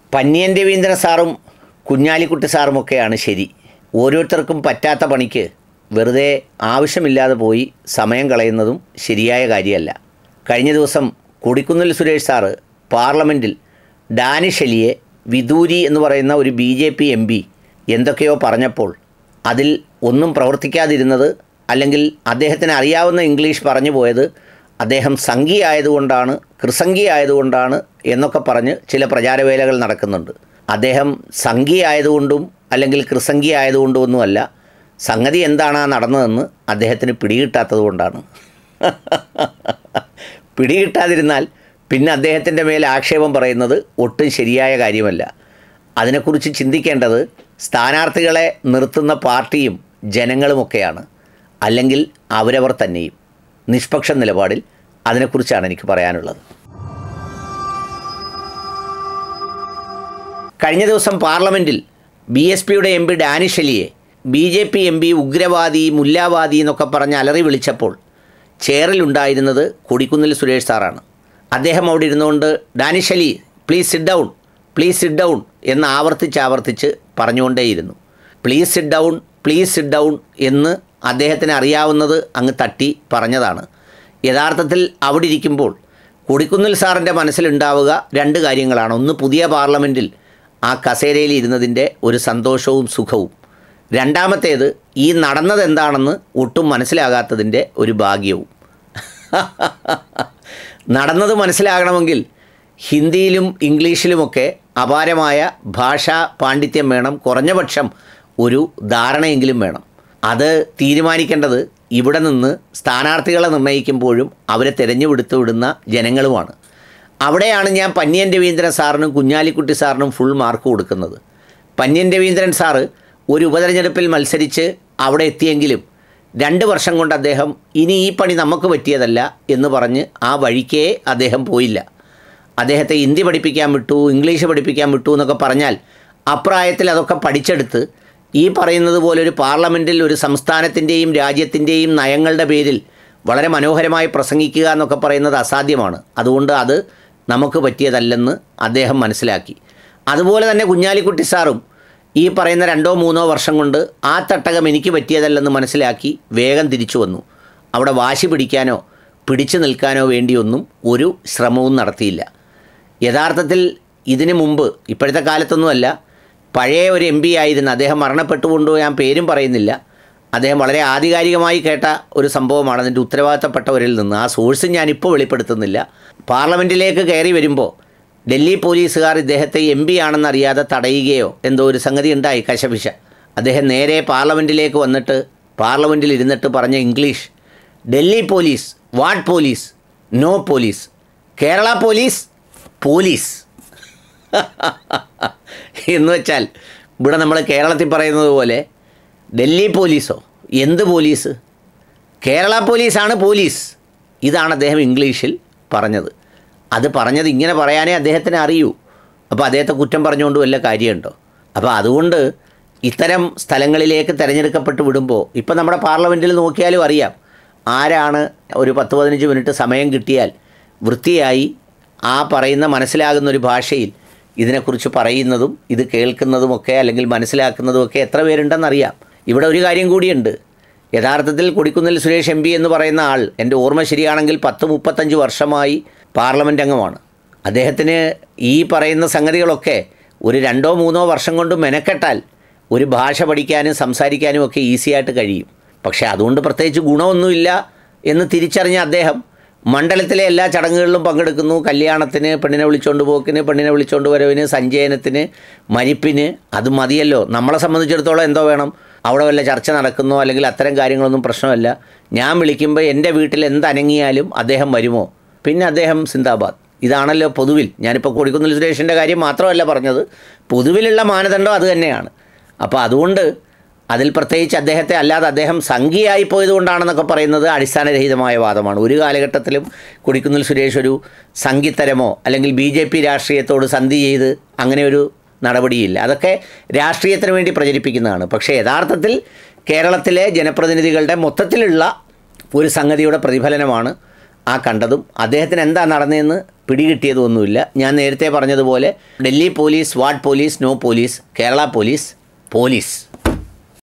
പന്ന്യൻ രവീന്ദ്രൻ സാറും കുഞ്ഞാലിക്കുട്ടി സാറുമൊക്കെയാണ് ശരി. ഓരോരുത്തർക്കും പറ്റാത്ത പണിക്ക് വെറുതെ ആവശ്യമില്ലാതെ പോയി സമയം കളയുന്നതും ശരിയായ കാര്യമല്ല. കഴിഞ്ഞ ദിവസം കൊടിക്കുന്നിൽ സുരേഷ് സാറ് പാർലമെൻറ്റിൽ ഡാനിഷ് അലിയെ വിദൂരി എന്ന് പറയുന്ന ഒരു BJP MP എന്തൊക്കെയോ പറഞ്ഞപ്പോൾ അതിൽ ഒന്നും പ്രവർത്തിക്കാതിരുന്നത്, അല്ലെങ്കിൽ അദ്ദേഹത്തിന് അറിയാവുന്ന ഇംഗ്ലീഷ് പറഞ്ഞു പോയത് അദ്ദേഹം സംഘി ആയതുകൊണ്ടാണ്, കൃസംഗി ആയതുകൊണ്ടാണ് എന്നൊക്കെ പറഞ്ഞ് ചില പ്രചാരവേലകൾ നടക്കുന്നുണ്ട്. അദ്ദേഹം സംഘി ആയതുകൊണ്ടും അല്ലെങ്കിൽ കൃസംഗി ആയതുകൊണ്ടും ഒന്നുമല്ല, സംഗതി എന്താണ് നടന്നതെന്ന് അദ്ദേഹത്തിന് പിടികിട്ടാത്തത് കൊണ്ടാണ്. പിടികിട്ടാതിരുന്നാൽ പിന്നെ അദ്ദേഹത്തിൻ്റെ മേൽ ആക്ഷേപം പറയുന്നത് ഒട്ടും ശരിയായ കാര്യമല്ല. അതിനെക്കുറിച്ച് ചിന്തിക്കേണ്ടത് സ്ഥാനാർത്ഥികളെ നിർത്തുന്ന പാർട്ടിയും ജനങ്ങളുമൊക്കെയാണ്, അല്ലെങ്കിൽ അവരവർ തന്നെയും. നിഷ്പക്ഷ നിലപാടിൽ അതിനെക്കുറിച്ചാണ് എനിക്ക് പറയാനുള്ളത്. കഴിഞ്ഞ ദിവസം പാർലമെൻറ്റിൽ BSPയുടെ MP ഡാനിഷ് അലിയെ BJP MP ഉഗ്രവാദി, മുല്ലാവാദി എന്നൊക്കെ പറഞ്ഞ് അലറി വിളിച്ചപ്പോൾ ചെയറിലുണ്ടായിരുന്നത് കൊടിക്കുന്നിൽ സുരേഷ് സാറാണ്. അദ്ദേഹം അവിടെ ഇരുന്നുകൊണ്ട് Danish Ali please sit down, please sit down എന്ന് ആവർത്തിച്ച് പറഞ്ഞുകൊണ്ടേയിരുന്നു. Please sit down, please sit down എന്ന് അദ്ദേഹത്തിന് അറിയാവുന്നത് അങ്ങ് തട്ടി പറഞ്ഞതാണ്. യഥാർത്ഥത്തിൽ അവിടെ ഇരിക്കുമ്പോൾ കൊടിക്കുന്നിൽ സാറിൻ്റെ മനസ്സിലുണ്ടാവുക രണ്ട് കാര്യങ്ങളാണ്. ഒന്ന്, പുതിയ പാർലമെൻറ്റിൽ ആ കസേരയിൽ ഇരുന്നതിൻ്റെ ഒരു സന്തോഷവും സുഖവും. രണ്ടാമത്തേത്, ഈ നടന്നത് എന്താണെന്ന് ഒട്ടും മനസ്സിലാകാത്തതിൻ്റെ ഒരു ഭാഗ്യവും. നടന്നത് മനസ്സിലാകണമെങ്കിൽ ഹിന്ദിയിലും ഇംഗ്ലീഷിലുമൊക്കെ അപാരമായ ഭാഷാ പാണ്ഡിത്യം വേണം, കുറഞ്ഞപക്ഷം ഒരു ധാരണയെങ്കിലും വേണം. അത് തീരുമാനിക്കേണ്ടത് ഇവിടെ നിന്ന് സ്ഥാനാർത്ഥികളെ നിർണ്ണയിക്കുമ്പോഴും അവരെ തിരഞ്ഞെടുത്ത് വിടുന്ന ജനങ്ങളുമാണ്. അവിടെയാണ് ഞാൻ പന്ന്യൻ രവീന്ദ്രൻ സാറിനും കുഞ്ഞാലിക്കുട്ടി സാറിനും ഫുൾ മാർക്ക് കൊടുക്കുന്നത്. പന്ന്യൻ രവീന്ദ്രൻ സാറ് ഒരു ഉപതെരഞ്ഞെടുപ്പിൽ മത്സരിച്ച് അവിടെ എത്തിയെങ്കിലും 2 വർഷം കൊണ്ട് അദ്ദേഹം ഇനി ഈ പണി നമുക്ക് പറ്റിയതല്ല എന്ന് പറഞ്ഞ് ആ വഴിക്കേ അദ്ദേഹം പോയില്ല. അദ്ദേഹത്തെ ഹിന്ദി പഠിപ്പിക്കാൻ വിട്ടു, ഇംഗ്ലീഷ് പഠിപ്പിക്കാൻ വിട്ടു എന്നൊക്കെ പറഞ്ഞാൽ അപ്രായത്തിൽ അതൊക്കെ പഠിച്ചെടുത്ത് ഈ പറയുന്നത് പോലെ ഒരു പാർലമെൻറ്റിൽ ഒരു സംസ്ഥാനത്തിൻ്റെയും രാജ്യത്തിൻ്റെയും നയങ്ങളുടെ പേരിൽ വളരെ മനോഹരമായി പ്രസംഗിക്കുക എന്നൊക്കെ പറയുന്നത് അസാധ്യമാണ്. അതുകൊണ്ട് അത് നമുക്ക് പറ്റിയതല്ലെന്ന് അദ്ദേഹം മനസ്സിലാക്കി. അതുപോലെ തന്നെ കുഞ്ഞാലിക്കുട്ടി സാറും ഈ പറയുന്ന 2-3 വർഷം കൊണ്ട് ആ തട്ടകം എനിക്ക് പറ്റിയതല്ലെന്ന് മനസ്സിലാക്കി വേഗം തിരിച്ചു വന്നു. അവിടെ വാശി പിടിക്കാനോ പിടിച്ചു നിൽക്കാനോ വേണ്ടിയൊന്നും ഒരു ശ്രമവും നടത്തിയില്ല. യഥാർത്ഥത്തിൽ ഇതിനു മുമ്പ്, ഇപ്പോഴത്തെ കാലത്തൊന്നുമല്ല, പഴയ ഒരു MP ആയിരുന്ന അദ്ദേഹം മരണപ്പെട്ടുകൊണ്ട് ഞാൻ പേരും പറയുന്നില്ല, അദ്ദേഹം വളരെ ആധികാരികമായി കേട്ട ഒരു സംഭവമാണ് അതിൻ്റെ ഉത്തരവാദിത്തപ്പെട്ടവരിൽ നിന്ന്. ആ സോഴ്സ് ഞാനിപ്പോൾ വെളിപ്പെടുത്തുന്നില്ല. പാർലമെൻറ്റിലേക്ക് കയറി വരുമ്പോൾ ഡൽഹി പോലീസുകാർ ഇദ്ദേഹത്തെ MP ആണെന്നറിയാതെ തടയുകയോ എന്തോ ഒരു സംഗതി ഉണ്ടായി, കശപിശ. അദ്ദേഹം നേരെ പാർലമെൻറ്റിലേക്ക് വന്നിട്ട് പാർലമെൻറ്റിൽ ഇരുന്നിട്ട് പറഞ്ഞ English, Delhi police what police, no police, Kerala police police എന്ന് വെച്ചാൽ ഇവിടെ നമ്മൾ കേരളത്തിൽ പറയുന്നത് പോലെ ഡൽഹി പോലീസോ, എന്ത് പോലീസ്, കേരള പോലീസാണ് പോലീസ്. ഇതാണ് അദ്ദേഹം ഇംഗ്ലീഷിൽ പറഞ്ഞത്. അത് പറഞ്ഞത് ഇങ്ങനെ പറയാനേ അദ്ദേഹത്തിന് അറിയൂ. അപ്പോൾ അദ്ദേഹത്തെ കുറ്റം പറഞ്ഞുകൊണ്ട് വല്ല കാര്യമുണ്ടോ? അപ്പോൾ അതുകൊണ്ട് ഇത്തരം സ്ഥലങ്ങളിലേക്ക് തിരഞ്ഞെടുക്കപ്പെട്ട് വിടുമ്പോൾ ഇപ്പം നമ്മുടെ പാർലമെൻറ്റിൽ നോക്കിയാലും അറിയാം ആരാണ് ഒരു 10-15 മിനിറ്റ് സമയം കിട്ടിയാൽ വൃത്തിയായി ആ പറയുന്ന മനസ്സിലാകുന്നൊരു ഭാഷയിൽ ഇതിനെക്കുറിച്ച് പറയുന്നതും ഇത് കേൾക്കുന്നതുമൊക്കെ അല്ലെങ്കിൽ മനസ്സിലാക്കുന്നതുമൊക്കെ എത്ര പേരുണ്ടെന്നറിയാം. ഇവിടെ ഒരു കാര്യം കൂടിയുണ്ട്. യഥാർത്ഥത്തിൽ കൊടിക്കുന്നിൽ സുരേഷ് MP എന്ന് പറയുന്ന ആൾ, എൻ്റെ ഓർമ്മ ശരിയാണെങ്കിൽ 10-35 വർഷമായി പാർലമെൻറ്റ് അംഗമാണ്. അദ്ദേഹത്തിന് ഈ പറയുന്ന സംഗതികളൊക്കെ ഒരു 2-3 വർഷം കൊണ്ട് മെനക്കെട്ടാൽ ഒരു ഭാഷ പഠിക്കാനും സംസാരിക്കാനും ഒക്കെ ഈസിയായിട്ട് കഴിയും. പക്ഷേ അതുകൊണ്ട് പ്രത്യേകിച്ച് ഗുണമൊന്നുമില്ല എന്ന് തിരിച്ചറിഞ്ഞ അദ്ദേഹം മണ്ഡലത്തിലെ എല്ലാ ചടങ്ങുകളിലും പങ്കെടുക്കുന്നു. കല്യാണത്തിന്, പെണ്ണിനെ വിളിച്ചുകൊണ്ട് പോക്കിന്, പെണ്ണിനെ വിളിച്ചുകൊണ്ട് വരവിന്, സഞ്ചയനത്തിന്, മരിപ്പിന്. അത് മതിയല്ലോ. നമ്മളെ സംബന്ധിച്ചിടത്തോളം എന്തോ വേണം, അവിടെ വല്ല ചർച്ച നടക്കുന്നോ അല്ലെങ്കിൽ അത്തരം കാര്യങ്ങളൊന്നും പ്രശ്നമല്ല. ഞാൻ വിളിക്കുമ്പോൾ എൻ്റെ വീട്ടിൽ എന്തനങ്ങിയാലും അദ്ദേഹം വരുമോ, പിന്നെ അദ്ദേഹം സിന്ദാബാദ്. ഇതാണല്ലോ പൊതുവിൽ. ഞാനിപ്പോൾ കൊടിക്കുന്നിൽ സുരേഷിൻ്റെ കാര്യം മാത്രമല്ല പറഞ്ഞത്, പൊതുവിലുള്ള മാനദണ്ഡം അത് തന്നെയാണ്. അപ്പോൾ അതുകൊണ്ട് അതിൽ പ്രത്യേകിച്ച് അദ്ദേഹത്തെ അല്ലാതെ അദ്ദേഹം സംഘിയായി പോയതുകൊണ്ടാണെന്നൊക്കെ പറയുന്നത് അടിസ്ഥാനരഹിതമായ വാദമാണ്. ഒരു കാലഘട്ടത്തിലും കൊടിക്കുന്നിൽ സുരേഷ് ഒരു സംഘിത്തരമോ അല്ലെങ്കിൽ BJP രാഷ്ട്രീയത്തോട് സന്ധി ചെയ്ത് അങ്ങനെ ഒരു നടപടിയില്ല. അതൊക്കെ രാഷ്ട്രീയത്തിന് വേണ്ടി പ്രചരിപ്പിക്കുന്നതാണ്. പക്ഷേ യഥാർത്ഥത്തിൽ കേരളത്തിലെ ജനപ്രതിനിധികളുടെ മൊത്തത്തിലുള്ള ഒരു സംഗതിയുടെ പ്രതിഫലനമാണ് ആ കണ്ടതും. അദ്ദേഹത്തിന് എന്താ നടന്നതെന്ന് പിടികിട്ടിയതൊന്നുമില്ല. ഞാൻ നേരത്തെ പറഞ്ഞതുപോലെ Delhi police, what police, no police, Kerala police, police.